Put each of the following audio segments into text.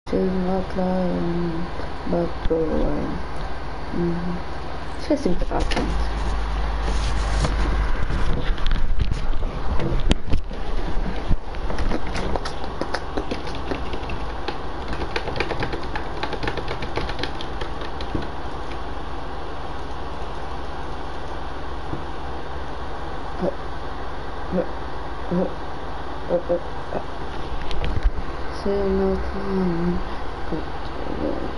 She's not lying, but going. Esqueci muito rápido. She's not lying, but going.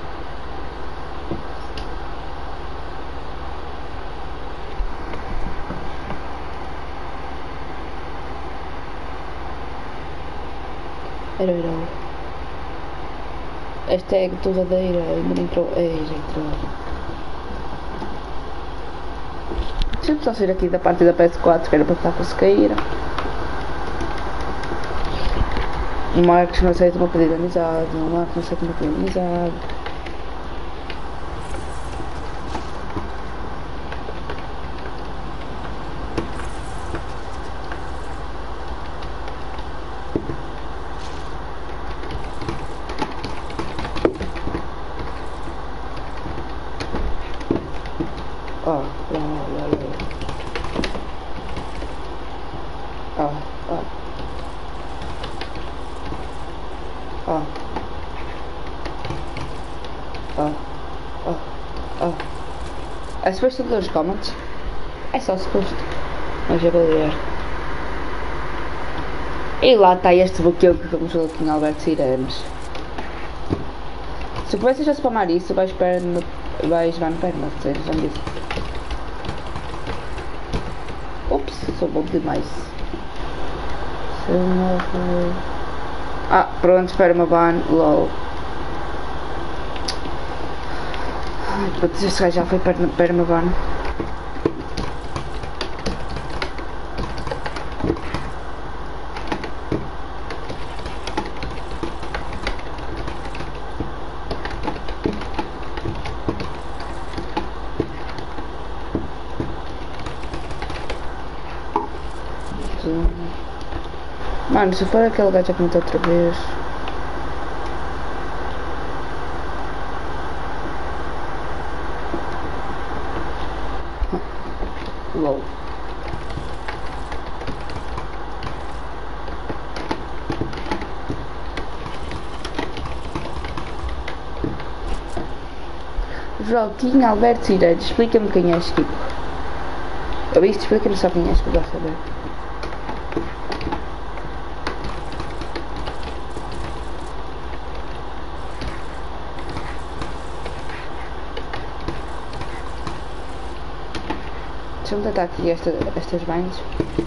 Era. Esta é a torradeira, ainda não entrou. Ei, já entrou. Deixa-me só sair aqui da parte da PS4, que era para estar com a sequeira. O Marcos não aceita uma pedida de amizade. O Marcos não aceita uma pedida de amizade. É suposto ler os comments? É só suposto. Mas eu vou ler. E lá está este bloqueio que começou aqui em Alberto Sirenes. Se começas a spamar isso, vais perna. Vais lá no perna, já me disse. Ups, sou bom demais. Ah, pronto, permaban, lol. Putz, este gajo já foi permaban. Mano, se for aquele gajo que matou outra vez. LOL. Joaquim Alberto Cireiro, explica-me quem és, Kiko. Eu vi isto, explica-me só quem és, que eu gosto de saber. Deixa-me tentar aqui estas banhas.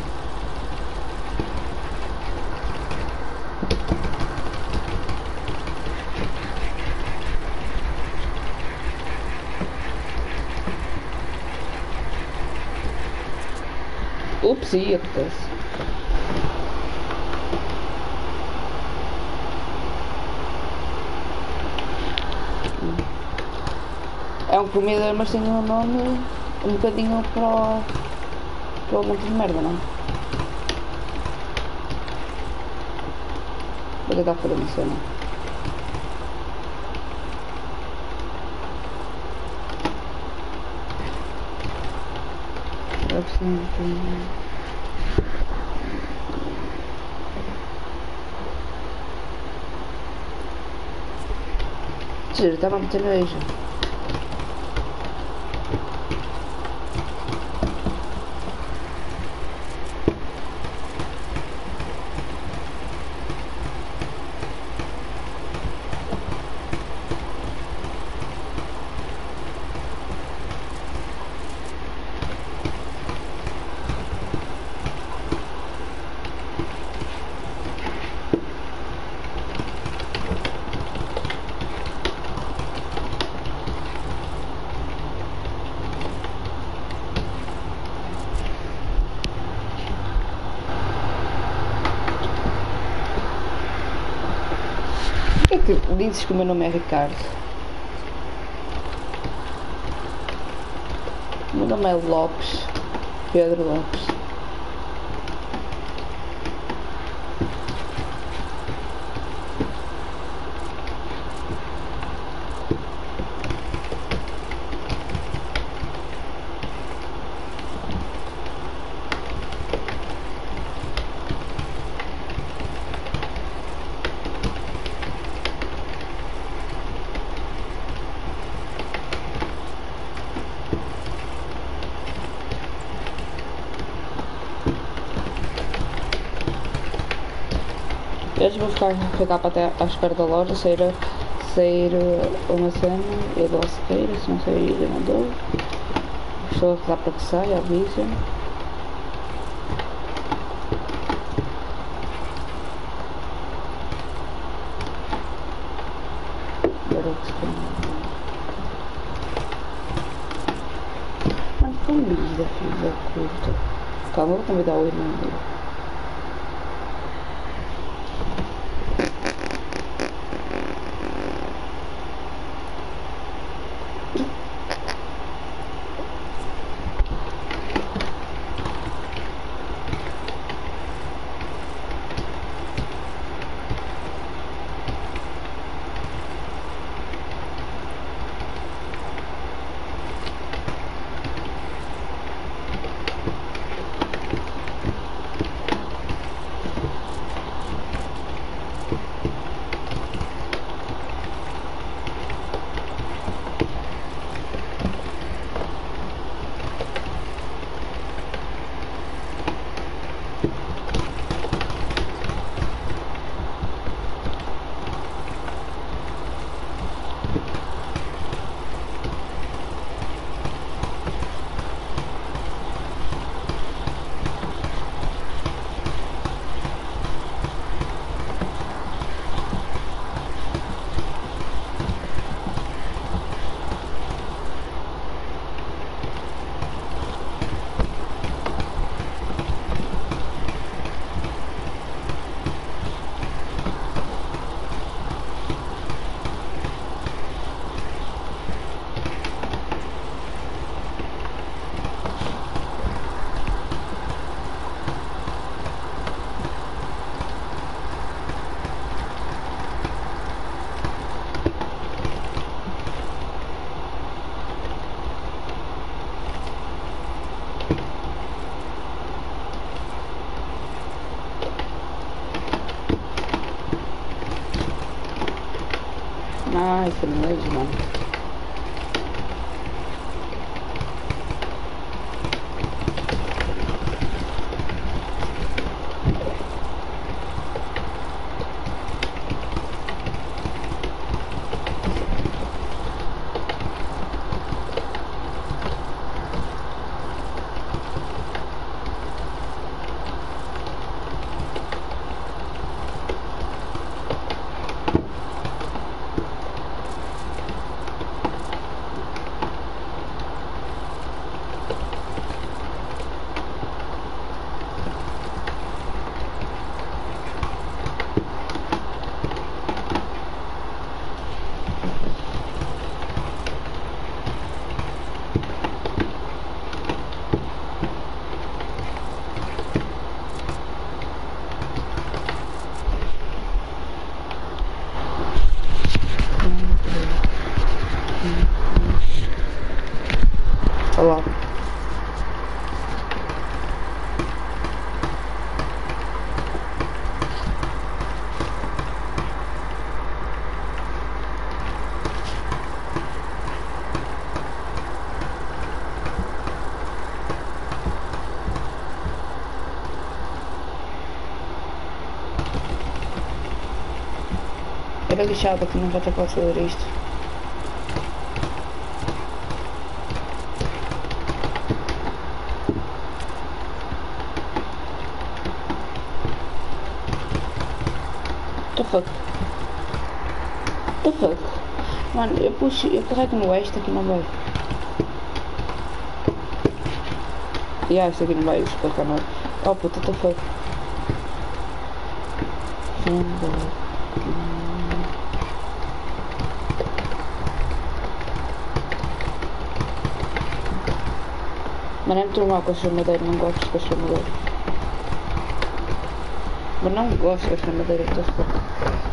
Ups, e acontece. É um comida, mas tem um nome um bocadinho para o monte de merda, não? Vou tentar fazer uma cena. Giro, estava a meter nojo. Dizes que o meu nome é Ricardo. O meu nome é Lopes. Pedro Lopes. Eles vão ficar para até à espera da loja, sair uma cena, eu dou a sequeira, se não sair eu não dou. Estou a rezar para que saia, avisa. Agora que se tem. Mas comida, filho da puta. Calma, eu vou convidar o irmão dele. Ai, foi não é demais. Olha lá. Era lixada que não já ter pode fazer isto. What the fuck? Mano, eu carrego no esta aqui não vai. Este aqui não vai explicar nada. Oh puta, what the fuck? Mano, é muito normal com a chamadeira, não gosto com a chamadeira. Mas não gosto da chamadeira, what the fuck?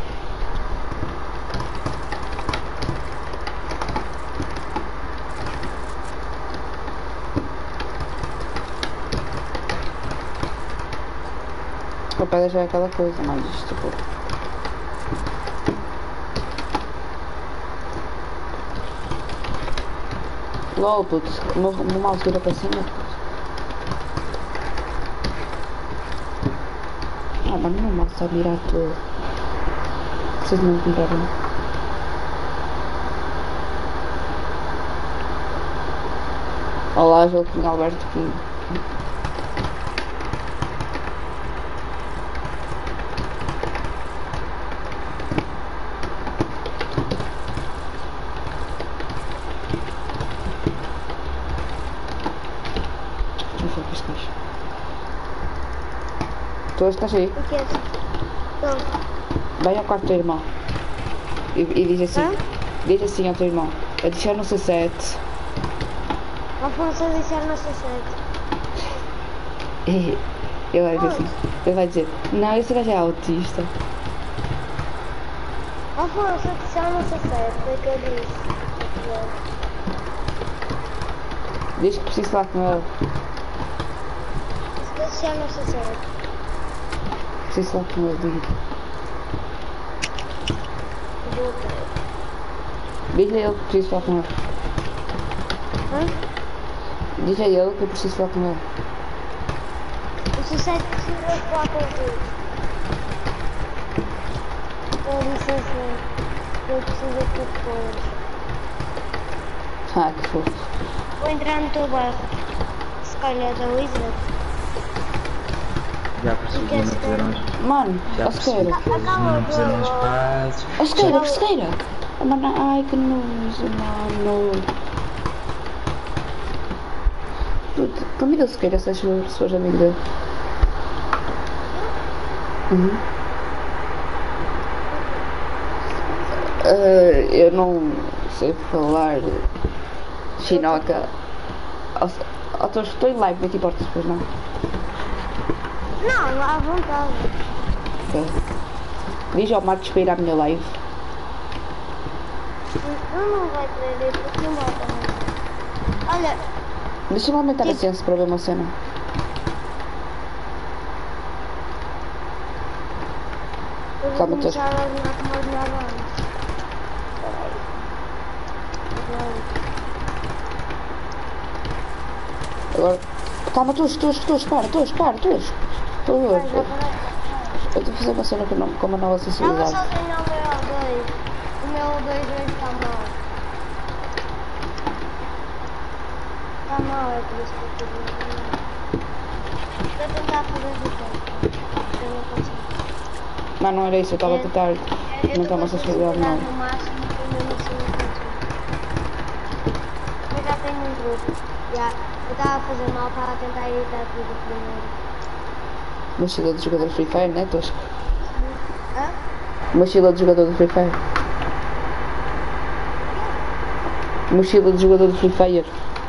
A pedra já é aquela coisa, mas isto tipo... LOL, putz, o meu mouse vira para cima. Ah, mano, o meu mouse está a virar tudo. Vocês não compraram? Olá, Joaquim Alberto Pinho. Não foi o que estás. Tu estás aí? O que é? Não. Vai ao quarto do teu irmão. E diz assim. Hã? Diz assim ao teu irmão. Adiciona o C7. Afonso adicionar no C7. E ele vai dizer assim. Ele vai dizer, não, esse gajo é autista. Afonso adicionar no C7, foi o que eu disse. Diz que preciso falar com ele. Adicionar no C7. Preciso falar com ele, diga. Diz a ele que preciso falar com ele. Hã? Diz a ele que eu preciso falar com ele. O C7 precisa falar com os dois. Eu disse assim, eu preciso que tu fores. Ah, que fofo. Vou entrar no teu bairro. Se calhar da Wizard. Já percebi que não fizeram as Mano, Já ó Sequeira. não fizeram as pazes. Ó Sequeira, Sequeira. Mano, ai que nojo, mano. Convida o Sequeira se fores amigo dele. Uhum. Eu não sei falar chinoca. Estou em live, não te importas depois, não? Não, à vontade. Ok. Diz ao Marcos para ir à minha live. Eu não vai querer ir porque não vai também. Olha, Deixa-me aumentar a ciência para ver uma cena. eu vou Calma, tô- começar a adivinhar como adivinhava antes. Agora. Calma, todos, para. Vai, já parei. Eu estou a fazer uma cena com uma nova Ela sensibilidade. só tem o meu O2. O meu O2 hoje está mal. Está mal, é por isso que eu estou dizendo. Vou tentar fazer de tempo. Eu não consigo. Não, não era isso, eu estava a tentar aumentar uma sensibilidade nova. nova. No máximo, eu mesmo assim não consigo. Eu já tenho um truque. Já. Eu estava a fazer mal, estava a tentar editar tudo primeiro. Mochila de jogador Free Fire, né, Tosco? Hã? Mochila de jogador de Free Fire. Mochila de jogador de Free Fire.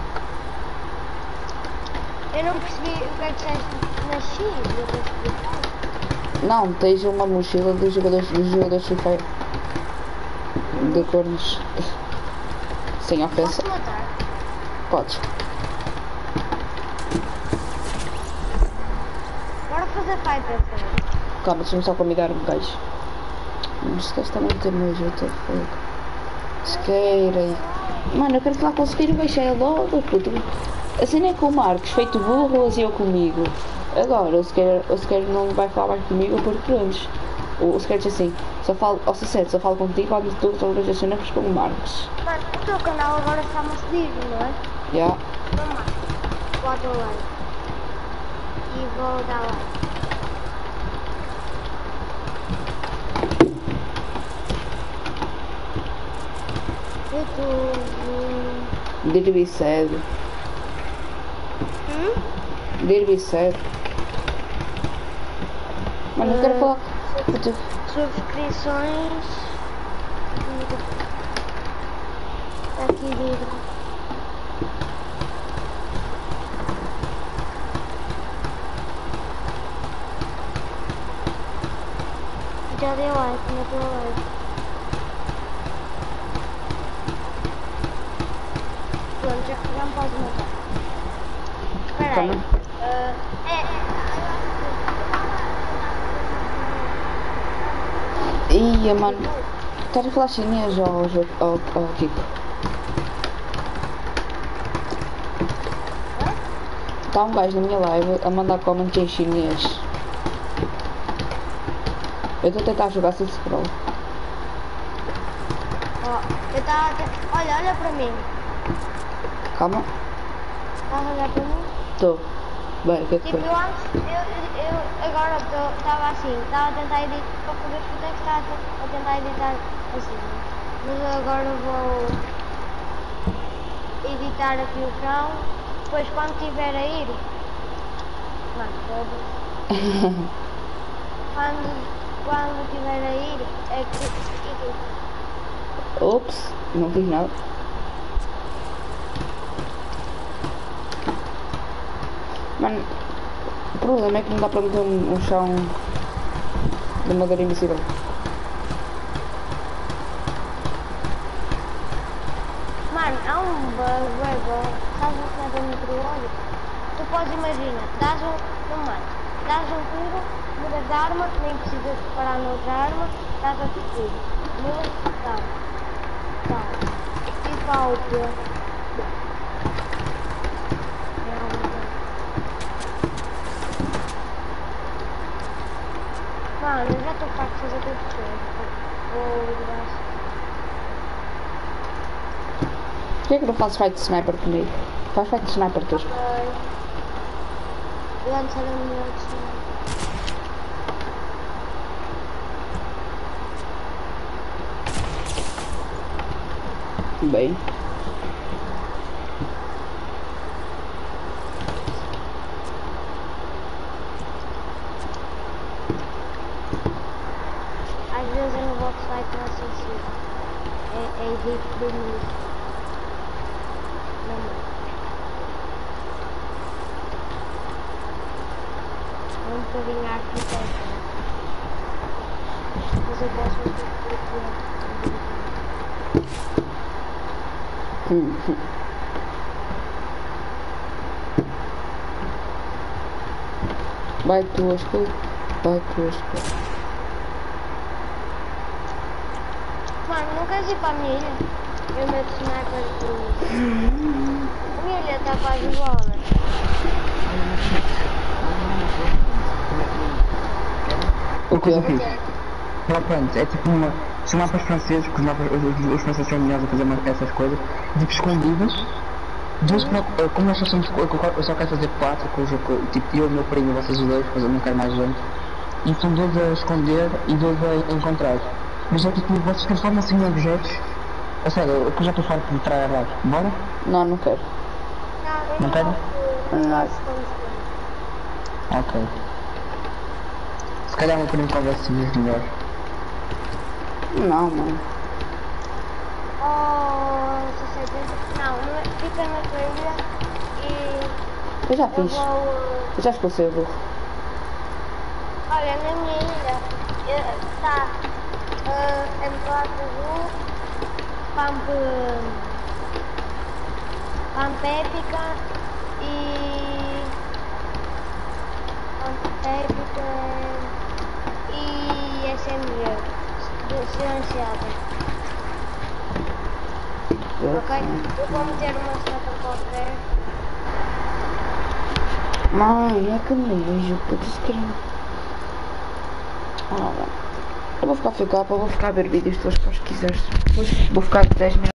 Eu não percebi o que é que disseste na X. Eu percebi. Não, tens uma mochila de jogadores Free Fire. De cornos. Sem ofensa. Posso matar? Podes. Bora fazer fight dessa. Calma, deixa-me só convidar um gajo. Este gajo está muito nojo, eu estou fogo. Sequeira aí. Mano, eu quero falar com o Sequeira e baixei logo, puto. Assim é com o Marcos, feito burro, assim eu comigo. Agora, o Sequeira não vai falar mais comigo porque pronto. O Sequeira diz assim, só falo, ao sincero, só falo contigo quando tu todas as cenas com o Marcos. Mano, o teu canal agora está-me a seguir, não é? Já. Então, mano, bota o like. E vou dar like. YouTube. Did be said. Did be said. Mano, eu quero falar. Puto. Subscrições. Tá aqui dentro. Já dei like, não deu like. Pronto, já me pode matar. Espera aí. Calma. Ia, mano. Estás a falar chinês ao Kiko? Está um gajo na minha live a mandar comments em chinês. Eu estou a tentar jogar sem scroll. Ó, eu estava a... Olha para mim. Calma. Estás a olhar para mim? Estou. Bem, o que é que Tipo, foi? eu antes, eu agora estava assim, estava a tentar editar, para poder escutar que estava a tentar editar assim, né? Mas agora vou editar aqui o chão, depois quando estiver a ir, mano, foda-se. Quando estiver a ir, é que edito. Ops, não fiz nada. Mano, o problema é que não dá para meter um chão de madeira invisível. Mano, há um bug, é bom, sabes o que é da micro-óleo? Tu podes imaginar, dás um tiro, mudas de arma, nem precisas parar noutra arma, dás outro tiro, mudas, tá. E para o quê? Mano, eu já estou farto de fazer tudo coisa. Vou ligar. Por que não fazes fight de sniper comigo? Faz fight de sniper tu. Ok. Eu antes era melhor de cima. Bem. Às vezes eu não vou sair tão sensível. É edito de mim. É um bocadinho arquiteto. Mas eu posso fazer Vai tu, escuta. Vai tu, escuta. Mano, não queres ir para a minha ilha? Eu meto sniper de... A minha ilha está quase igual, né? O que eu fiz? Pronto, é tipo uma... São mapas franceses, que os franceses são melhores a fazer essas coisas, tipo escondidas. Como nós só somos, eu só quero fazer 4, tipo eu, meu primo e vocês dois, porque eu não quero mais gente. E são 2 a esconder e 2 a encontrar. Mas é tipo, vocês transformam-se em objetos. A sério, eu já estou farto de entrar lá. Bora? Não, não quero. Não quero? Não. Ok. Se calhar meu primo conversa melhor. Não, mano. Oh, 60. Não, fica na tua ilha e... Eu já fiz. Eu já expulsei o burro. Olha, na minha ilha está M4 azul, pump épica e... SMG silenciada. Ok? Eu vou meter uma seta qualquer. Mãe, é que nojo, puto, isso que eu vou ficar a ver vídeos teus para os quiseres. Depois vou ficar 10 minutos.